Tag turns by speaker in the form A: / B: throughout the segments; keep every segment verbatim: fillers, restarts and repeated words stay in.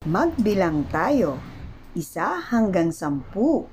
A: Magbilang tayo, isa hanggang sampu.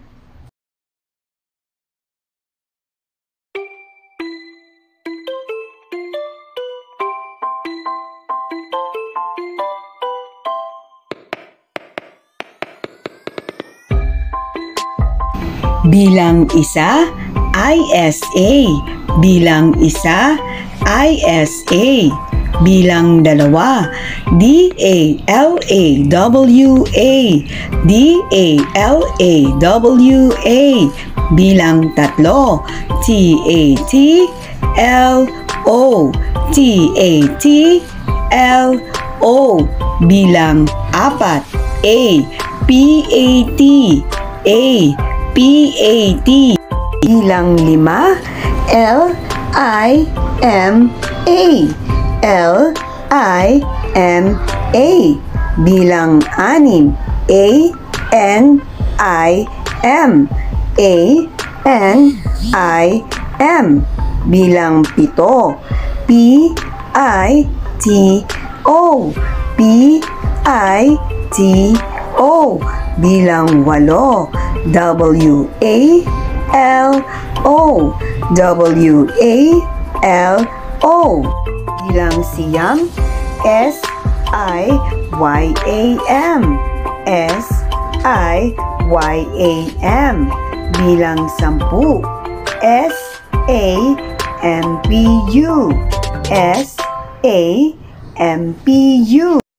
A: Bilang isa, I S A. Bilang isa, I S A. Bilang dalawa, D A L A W A. D A L A W A. Bilang tatlo, T A T L O. T A T L O. Bilang apat, A P A T. A P A T. Bilang lima, L I M A. L I M A. Bilang anim, A N I M. A N I M. Bilang pito, P I T O. P I T O. Bilang walo, W A L O. W A L O. Bilang siyam, S I Y A M. S I Y A M. Bilang sampu, S A M P U. S A M P U.